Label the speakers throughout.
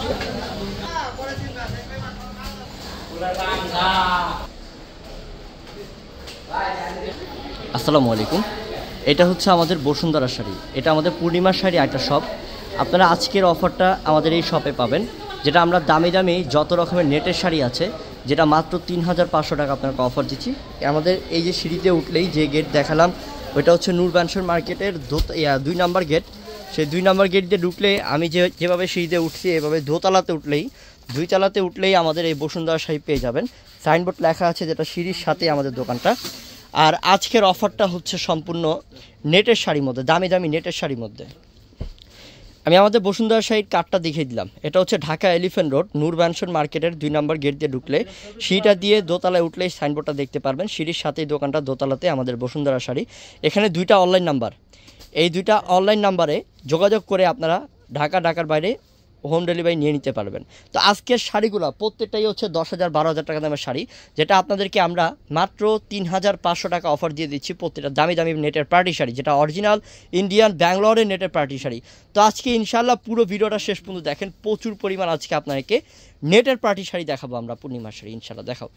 Speaker 1: আসসালামু আলাইকুম। এটা হচ্ছে আমাদের বসুন্ধরা শাড়ি, এটা আমাদের পূর্ণিমা শাড়ি একটা শপ। আপনারা আজকের অফারটা আমাদের এই শপে পাবেন, যেটা আমরা দামি দামি যত রকমের নেটের শাড়ি আছে, যেটা মাত্র 3500 টাকা আপনাকে অফার দিচ্ছি। আমাদের এই যে সিঁড়িতে উঠলেই যে গেট দেখালাম, ওইটা হচ্ছে নূর ব্যানসন মার্কেটের 2 নম্বর গেট। সেই 2 নম্বর গেট দিয়ে ঢুকলে আমি যেভাবে সিঁড়িতে উঠছি, এভাবে দোতলাতে উঠলেই, 2 তলাতে উঠলেই আমাদের এই বসুন্ধরা শাড়ি পেয়ে যাবেন। সাইনবোর্ড লেখা আছে, যেটা সিঁড়ির সাথে আমাদের দোকানটা। আর আজকের অফারটা হচ্ছে সম্পূর্ণ নেটের শাড়ির মধ্যে, দামি দামি নেটের শাড়ির মধ্যে। আমি আমাদের বসুন্ধরা শাড়ির কার্ডটা দেখিয়ে দিলাম। এটা হচ্ছে Dhaka elephant road Noor Benson মার্কেটের 2 নম্বর গেট দিয়ে ঢুকলে সিঁড়িটা দিয়ে দোতলায় উঠলেই সাইনবোর্ডটা দেখতে পারবেন। সিঁড়ির সাথেই দোকানটা, দোতলাতে আমাদের বসুন্ধরা শাড়ি। এখানে 2টা অনলাইন নাম্বার, এই 2টা অনলাইন নাম্বারে যোগাযোগ করে আপনারা ঢাকার বাইরে হোম ডেলিভারি নিয়ে নিতে পারবেন। তো আজকের শাড়িগুলো প্রত্যেকটাই হচ্ছে 10,000 12,000 টাকা দামের শাড়ি, যেটা আপনাদেরকে আমরা মাত্র 3500 টাকা অফার দিয়ে দিচ্ছি। প্রত্যেকটা দামি দামি নেটের পার্টি শাড়ি, যেটা অরিজিনাল ইন্ডিয়ান ব্যাঙ্গালোরের নেটের পার্টি শাড়ি। তো আজকে ইনশাল্লাহ পুরো ভিডিওটা শেষ পর্যন্ত দেখেন, প্রচুর পরিমাণ আজকে আপনাদেরকে নেটের পার্টি শাড়ি দেখাবো আমরা, পূর্ণিমা শাড়ি ইনশাল্লাহ দেখাবো।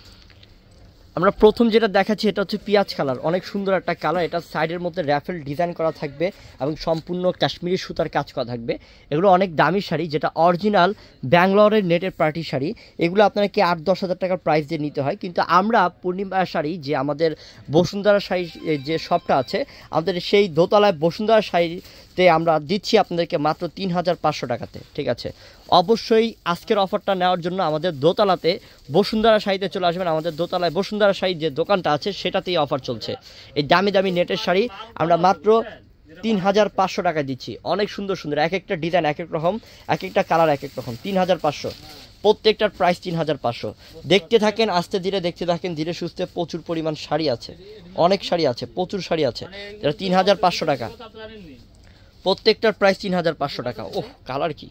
Speaker 1: আমরা প্রথম যেটা দেখাচ্ছি, এটা হচ্ছে পেঁয়াজ কালার, অনেক সুন্দর একটা কালার। এটা সাইডের মধ্যে র্যাফেল ডিজাইন করা থাকবে এবং সম্পূর্ণ কাশ্মীরি সুতার কাজ করা থাকবে। এগুলো অনেক দামি শাড়ি, যেটা অরিজিনাল ব্যাঙ্গালোরের নেটের পার্টি শাড়ি। এগুলো আপনাকে 8-10 হাজার টাকার প্রাইস দিয়ে নিতে হয়, কিন্তু আমরা পূর্ণিমা শাড়ি, যে আমাদের বসুন্ধরা শাড়ি যে শপটা আছে আমাদের, সেই দোতলায় বসুন্ধরা শাড়িতে আমরা দিচ্ছি আপনাদেরকে মাত্র 3500 টাকাতে। ঠিক আছে, অবশ্যই আজকের অফারটা নেওয়ার জন্য আমাদের দোতলাতে বসুন্ধরা শাড়িতে চলে আসবেন। আমাদের দোতলায় বসুন্ধরা শাড়ির যে দোকানটা আছে, সেটাতেই অফার চলছে। এই দামি দামি নেটের শাড়ি আমরা মাত্র 3500 টাকা দিচ্ছি। অনেক সুন্দর সুন্দর, এক একটা ডিজাইন এক এক রকম, এক একটা কালার এক এক রকম। 3500, প্রত্যেকটার প্রাইস 3500। দেখতে থাকেন, আস্তে ধীরে দেখতে থাকেন, ধীরে সুস্থে। প্রচুর পরিমাণ শাড়ি আছে, অনেক শাড়ি আছে, প্রচুর শাড়ি আছে, যেটা 3500 টাকা। প্রত্যেকটার প্রাইস 3500 টাকা। ওহ, কালার কি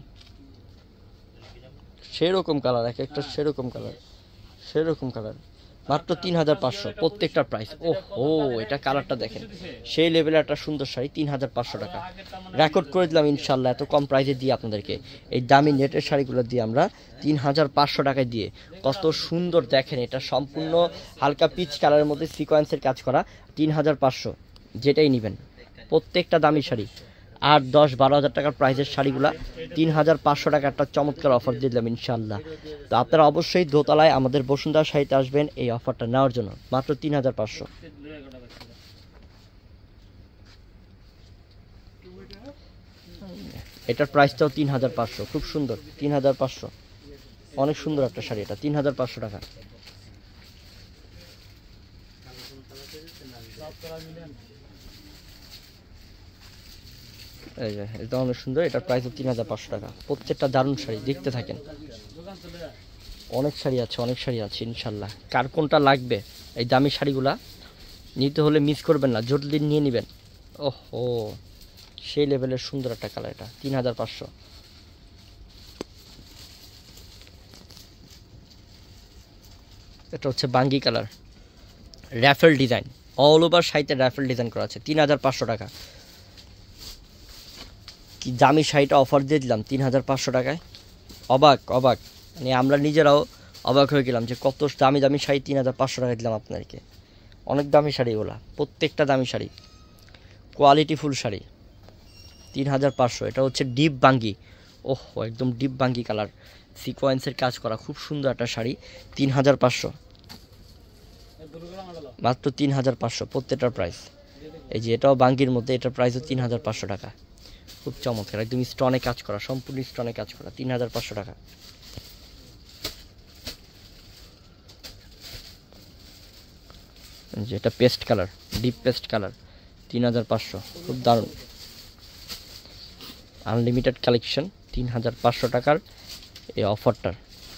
Speaker 1: সেরকম কালার, এক একটা সেরকম কালার, সেরকম কালার। মাত্র 3500 প্রত্যেকটার প্রাইস। ও এটা কালারটা দেখেন, সেই লেভেলের একটা সুন্দর শাড়ি, 3500 টাকা। রেকর্ড করে দিলাম ইনশাল্লাহ, এত কম প্রাইসে দিয়ে আপনাদেরকে এই দামি নেটের শাড়িগুলো দিয়ে আমরা 3500 টাকায় দিয়ে। কত সুন্দর দেখেন, এটা সম্পূর্ণ হালকা পিচ কালারের মধ্যে সিকোয়েন্সের কাজ করা। 3500, যেটাই নেবেন প্রত্যেকটা দামি শাড়ি। 8-10-12 হাজার টাকার প্রাইসের শাড়িগুলা 3500 টাকা একটা চমৎকার অফার দিয়ে দিলাম ইনশাল্লাহ। তো আপনারা অবশ্যই দোতলায় আমাদের বসুন্ধরা শাড়িতে আসবেন এই অফারটা নেওয়ার জন্য, মাত্র 3500। এটার প্রাইসটাও 3500, খুব সুন্দর। 3500, অনেক সুন্দর একটা শাড়ি, এটা 3500 টাকা। এই যে এটা অনেক সুন্দর, এটার প্রাইস 3500 টাকা। প্রত্যেকটা দারুণ শাড়ি, দেখতে থাকেন। অনেক শাড়ি আছে, অনেক শাড়ি আছে ইনশাল্লাহ। কার কোনটা লাগবে, এই দামি শাড়িগুলা নিতে হলে মিস করবেন না, জলদি নিয়ে নেবেন। ওহো, সেই লেভেলের সুন্দর একটা কালার, এটা 3500। এটা হচ্ছে বাঙ্গি colour, ruffle design, all over শাড়িতে র্যাফেল ডিজাইন করা আছে। 3500 টাকা। কি দামি শাড়িটা অফার দিয়ে দিলাম 3500 টাকায়। অবাক অবাক, মানে আমরা নিজেরাও অবাক হয়ে গেলাম যে কত দামি দামি শাড়ি 3500 টাকায় দিলাম আপনাদেরকে। অনেক দামি শাড়ি ওগুলা, প্রত্যেকটা দামি শাড়ি, কোয়ালিটিফুল শাড়ি। 3500। এটা হচ্ছে ডিপ বাঙ্গি, ওহো একদম ডিপ বাঙ্গি কালার, সিকোয়েন্সের কাজ করা, খুব সুন্দর একটা শাড়ি। 3500, মাত্র 3500 প্রত্যেকটার প্রাইস। এই যে এটাও বাঙ্গির মধ্যে, এটার প্রাইসও 3500 টাকা। খুব চমৎকার, একদম স্টোনে কাজ করা, সম্পূর্ণ স্টোনে কাজ করা, 3500 টাকা। যেটা paste colour, deep paste colour, 3500, খুব দারুণ। আনলিমিটেড কালেকশন, 3500 টাকার এই অফারটার।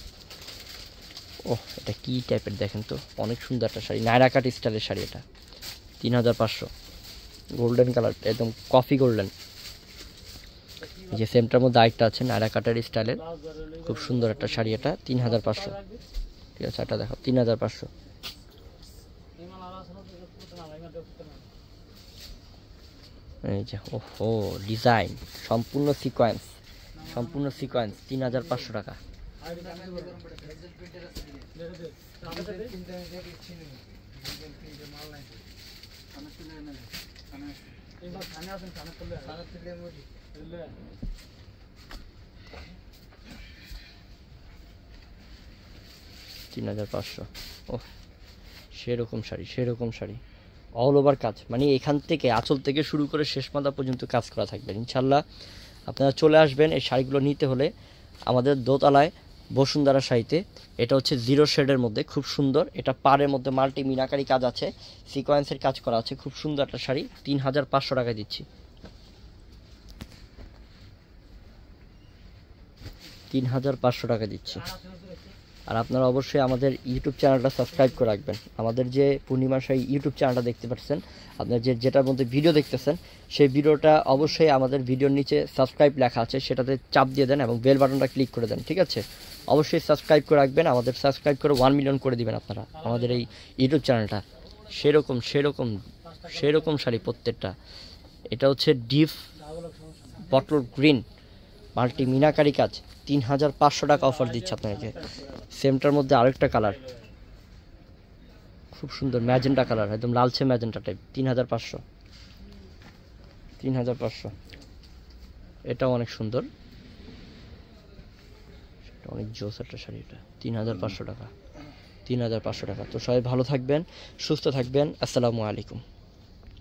Speaker 1: ওহ, এটা কি টাইপের দেখেন তো, অনেক সুন্দর একটা শাড়ি, নায়রা কাট স্টাইলের শাড়ি এটা। 3500, গোল্ডেন কালার, একদম কফি গোল্ডেন। যে সেমটার মধ্যে আরেকটা আছে নায়রা কাটের স্টাইলের, খুব সুন্দর একটা শাড়ি, এটা 3500। ঠিক আছে, এটা দেখো 3500। এই যে ওহো, ডিজাইন সম্পূর্ণ সিকোয়েন্স, সম্পূর্ণ সিকোয়েন্স 3500 টাকা। $3500। ও সেরকম শাড়ি, সেরকম শাড়ি, অল ওভার কাজ, মানে এখান থেকে আঁচল থেকে শুরু করে শেষ মাথা পর্যন্ত কাজ করা থাকবে ইনশাল্লাহ। আপনারা চলে আসবেন এই শাড়িগুলো নিতে হলে আমাদের দোতলায় বসুন্ধরা শাড়িতে। এটা হচ্ছে 0 শেডের মধ্যে, খুব সুন্দর। এটা পাড়ের মধ্যে মাল্টি মিনাকারি কাজ আছে, সিকোয়েন্সের কাজ করা আছে, খুব সুন্দর একটা শাড়ি। 3500 টাকায় দিচ্ছি। 3500 টাকা দিচ্ছি। আর আপনারা অবশ্যই আমাদের ইউটিউব চ্যানেলটা সাবস্ক্রাইব করে রাখবেন। আমাদের যে পূর্ণিমা শাড়ি ইউটিউব চ্যানেলটা দেখতে পাচ্ছেন, আপনার যেটার মধ্যে ভিডিও দেখতেছেন, সেই ভিডিওটা অবশ্যই আমাদের ভিডিওর নিচে সাবস্ক্রাইব লেখা আছে, সেটাতে চাপ দিয়ে দেন এবং বেল বাটনটা ক্লিক করে দেন, ঠিক আছে? অবশ্যই সাবস্ক্রাইব করে রাখবেন, আমাদের সাবস্ক্রাইব করে 1 মিলিয়ন করে দিবেন আপনারা আমাদের এই ইউটিউব চ্যানেলটা। সেরকম সেরকম সেরকম শাড়ি প্রত্যেকটা। এটা হচ্ছে ডিপ বটল গ্রিন মাল্টি মিনাকারি কাজ, 3500 টাকা অফার দিচ্ছে আপনাকে। সেমটার মধ্যে আরেকটা কালার খুব সুন্দর, ম্যাজেন্টা কালার, একদম লালচে ম্যাজেন্টা টাইপ, 3500। এটাও অনেক সুন্দর, অনেক জোস একটা শাড়ি। এটা 3500 টাকা, 3500 টাকা। তো সবাই ভালো থাকবেন, সুস্থ থাকবেন। আসসালামু আলাইকুম।